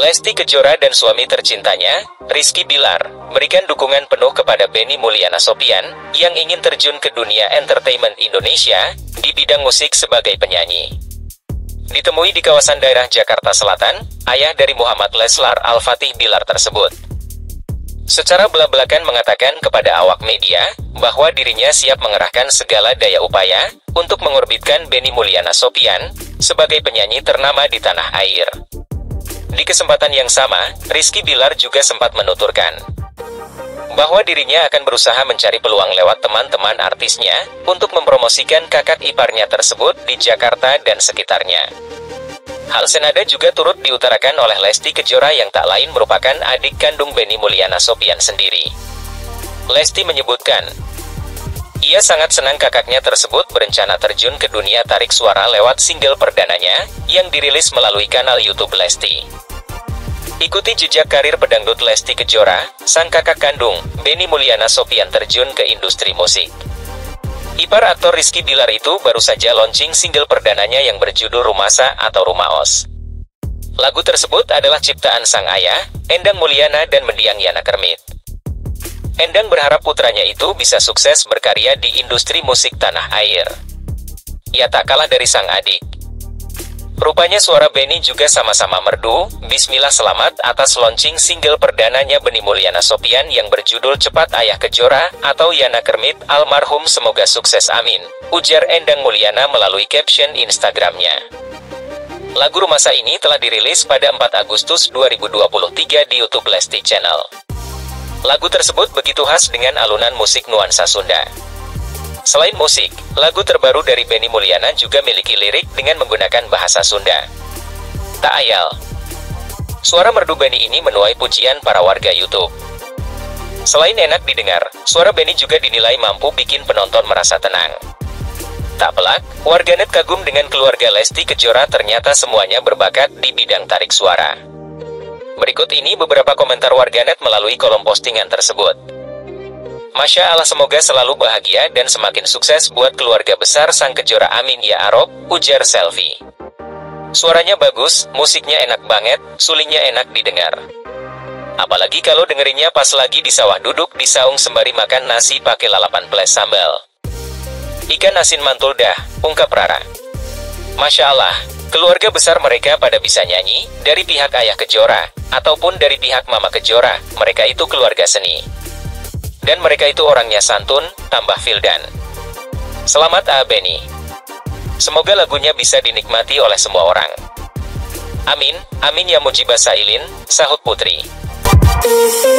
Lesti Kejora dan suami tercintanya, Rizky Bilar, berikan dukungan penuh kepada Benny Mulyana Sopyan, yang ingin terjun ke dunia entertainment Indonesia, di bidang musik sebagai penyanyi. Ditemui di kawasan daerah Jakarta Selatan, ayah dari Muhammad Leslar Al-Fatih Bilar tersebut secara belak-belakan mengatakan kepada awak media, bahwa dirinya siap mengerahkan segala daya upaya, untuk mengorbitkan Benny Mulyana Sopyan, sebagai penyanyi ternama di tanah air. Di kesempatan yang sama, Rizky Bilar juga sempat menuturkan bahwa dirinya akan berusaha mencari peluang lewat teman-teman artisnya, untuk mempromosikan kakak iparnya tersebut di Jakarta dan sekitarnya. Hal senada juga turut diutarakan oleh Lesti Kejora yang tak lain merupakan adik kandung Benny Mulyana Sopyan sendiri. Lesti menyebutkan, ia sangat senang kakaknya tersebut berencana terjun ke dunia tarik suara lewat single perdananya, yang dirilis melalui kanal YouTube Lesti. Ikuti jejak karir pedangdut Lesti Kejora, sang kakak kandung, Benny Mulyana Sopyan terjun ke industri musik. Ipar aktor Rizky Bilar itu baru saja launching single perdananya yang berjudul Rumasa atau Rumaos. Lagu tersebut adalah ciptaan sang ayah, Endang Mulyana dan mendiang Yana Kermit. Endang berharap putranya itu bisa sukses berkarya di industri musik tanah air. Ia tak kalah dari sang adik. Rupanya suara Benny juga sama-sama merdu. Bismillah, selamat atas launching single perdananya Benny Mulyana Sopyan yang berjudul Cepat Ayah Kejora atau Yana Kermit almarhum, semoga sukses amin, ujar Endang Mulyana melalui caption Instagramnya. Lagu Rumasa ini telah dirilis pada 4 Agustus 2023 di YouTube Lesti Channel. Lagu tersebut begitu khas dengan alunan musik nuansa Sunda. Selain musik, lagu terbaru dari Benny Mulyana juga memiliki lirik dengan menggunakan bahasa Sunda. Tak ayal, suara merdu Benny ini menuai pujian para warga YouTube. Selain enak didengar, suara Benny juga dinilai mampu bikin penonton merasa tenang. Tak pelak, warganet kagum dengan keluarga Lesti Kejora, ternyata semuanya berbakat di bidang tarik suara. Berikut ini beberapa komentar warganet melalui kolom postingan tersebut. Masya Allah, semoga selalu bahagia dan semakin sukses buat keluarga besar sang Kejora, amin ya Arab, ujar Selfie. Suaranya bagus, musiknya enak banget, sulingnya enak didengar. Apalagi kalau dengerinnya pas lagi di sawah duduk di saung sembari makan nasi pakai lalapan plus sambal. Ikan asin mantul dah, ungkap Rara. Masya Allah, keluarga besar mereka pada bisa nyanyi, dari pihak ayah Kejora, ataupun dari pihak mama Kejora, mereka itu keluarga seni. Dan mereka itu orangnya santun, tambah Fildan. Selamat Benny. Semoga lagunya bisa dinikmati oleh semua orang. Amin, amin ya mujibah sailin, sahut Putri.